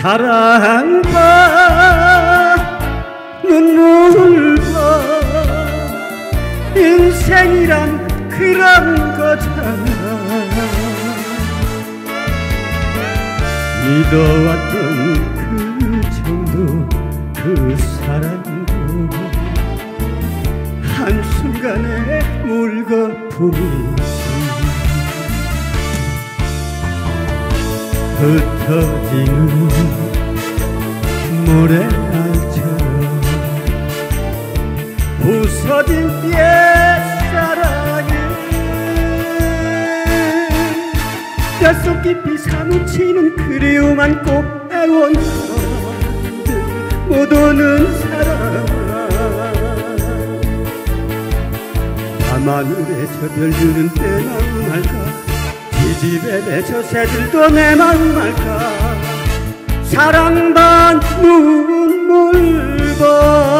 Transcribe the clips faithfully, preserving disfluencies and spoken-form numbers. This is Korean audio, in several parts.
사랑과 눈물과 인생이란 그런 거잖아. 믿어왔던 그 정도 그 사랑도 한순간에 물거품이지. 흩어지는 모래알처럼 부서진 옛사랑에 뼛속 깊이 사무치는 그리움 안고 애원 못 오는 사랑. 밤하늘에 저 별들은 내 마음 알까. 이 집에 저 새들도 내 마음 알까. 사랑 반 눈물 반.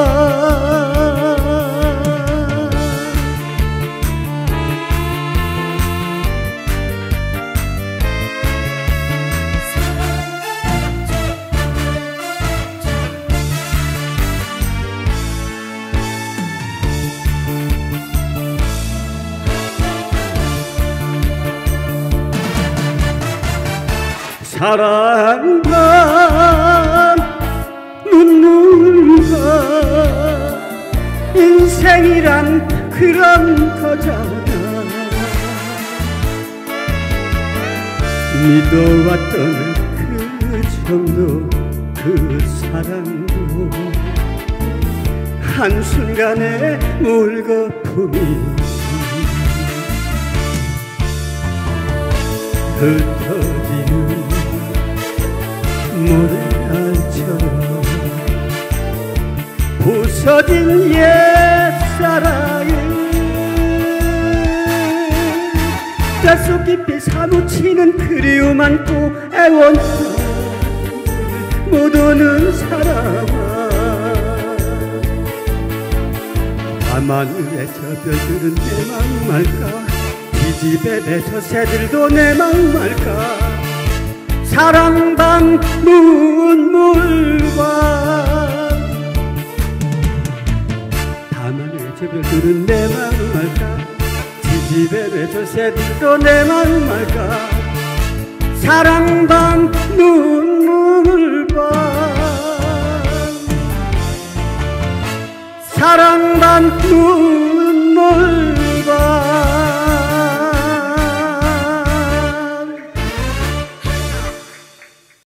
사랑과 눈물과 인생이란 그런 거잖아. 믿어왔던 그 정도 그 사랑도 한순간에 물거품이지. 흩어지는 모래알처럼 부서진 옛사랑에 뼛속 깊이 사무치는 그리움 안고 애원 못 오는 사랑아. 밤하늘에 저 별들은 내 마음 알까. 이 집에 저 새들도 내 마음 알까. 사랑 반 눈물 반. 밤하늘에 저 별들은 내 마음 알까. 이 집에 저 새들도 내 마음 알까. 사랑 반